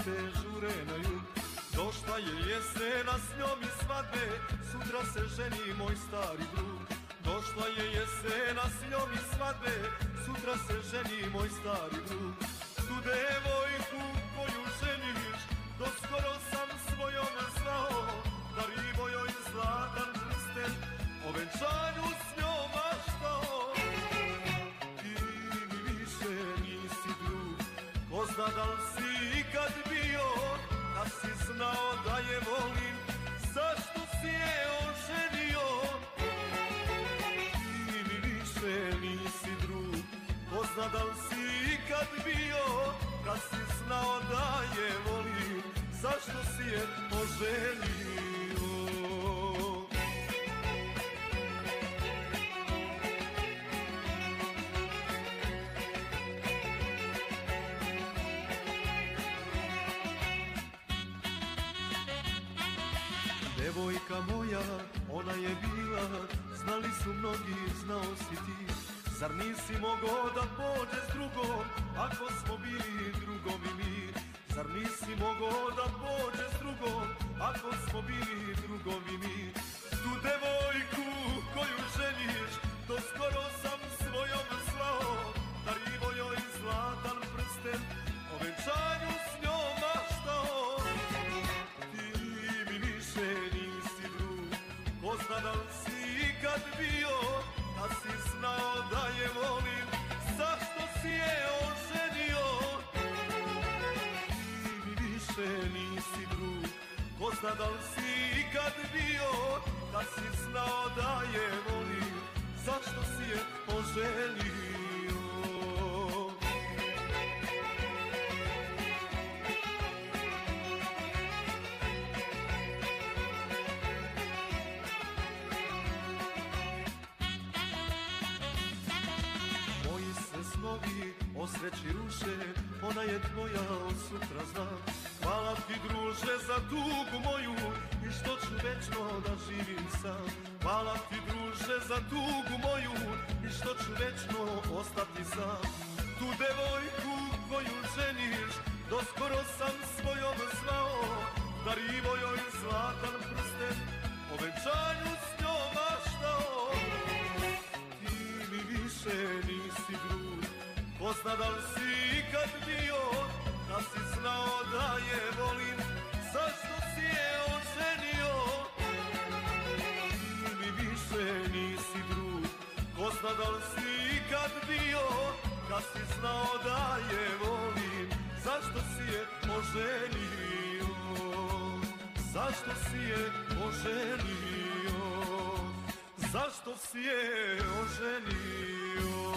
se žure na jug. Došla je jesena, s njom i svadbe, sutra se ženi moj stari drug. Došla je jesena, s njom i svadbe, sutra se ženi moj stari drug. Tu devojku koju ženiš, doskoro sam svojom zvao, darivo joj zlatan prsten, o venčanju s njom maštao. Ti mi više nisi drug, ko zna da li si ikad bio, da si znao da je volim, zašto si je oženio? Ti mi više nisi drug, ko zna da li si ikad bio, da si znao da je volim, zašto si je oženio? Devojka moja, ona je bila, znali su mnogi, znao si ti. Zar nisi mogao da pođe s drugom, ako smo bili drugovi mi? Zar nisi mogao da pođe s drugom, ako smo bili drugovi mi? Tu devojku koju ženiš, doskoro sam svojom slao, darivo joj zlatan prsten, o venčanju s njom maštao. Ti mi više nisi drug, ko zna da li si ikad bio, da si znao da je volim, zašto si je oženio? Ti mi više nisi drug, ko zna da li si ikad bio, da si znao da je volim, zašto si je oženio? O sreći ruše, ona je tvoja od sutra znam. Hvala ti druže za tugu moju i što ću večno da živim sam. Hvala ti druže za tugu moju i što ću večno ostati sam. Tu devojku koju ženiš, doskoro sam svojom zvao, darivo joj zlatan prsten, o venčanju s njom maštao. Ti mi više nisi drug, ko zna da li si ikad bio, da si znao da je volim, zašto si je oženio? Ti mi više nisi drug, ko zna da li si ikad bio, da si znao da je volim, zašto si je oženio? Zašto si je oženio? Zašto si je oženio?